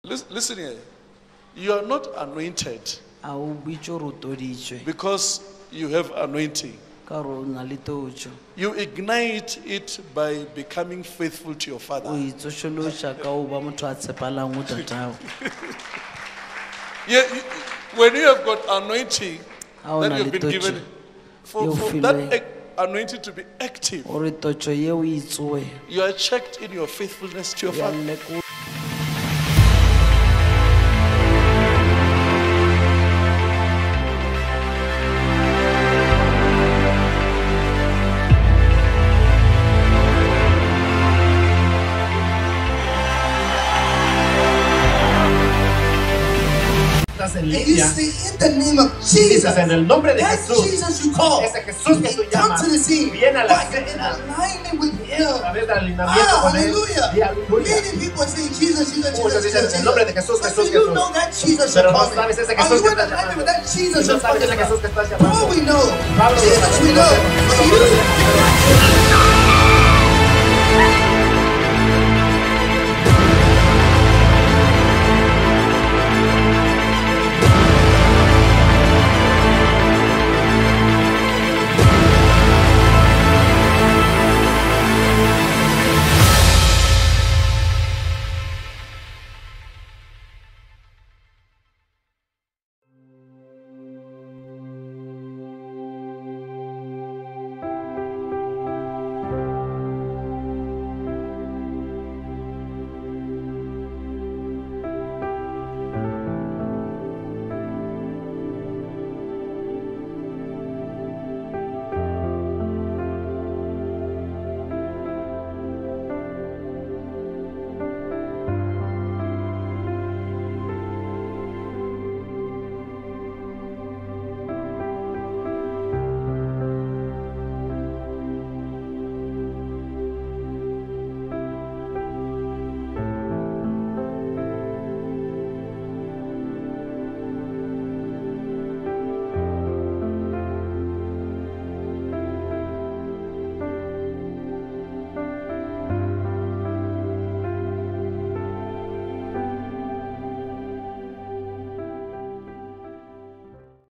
Listen here. You are not anointed because you have anointing. You ignite it by becoming faithful to your father. Yeah, when you have got anointing that you've been given, for that anointing to be active, you are checked in your faithfulness to your father. You see, in the name of Jesus, en el nombre de that Jesús, Jesus you call, ese Jesús que tú he come llamas, to the scene, viene a la but in escena, alignment with a Him. través del alineamiento con él. Hallelujah. Y aleluya. Many people are saying Jesus, Jesus, Muchos Jesus, dicen Jesus, en el nombre de Jesús, But Jesús, do you Jesús. know that Jesus Pero you're no calling? sabes ese Are Jesús you que in estás alignment llamando. with that Jesus Y no you're sabes talking ese Jesús about? que estás llamando. Paul we know, Pablo lo Jesus we sabemos, know, nosotros but lo you, conocemos, pero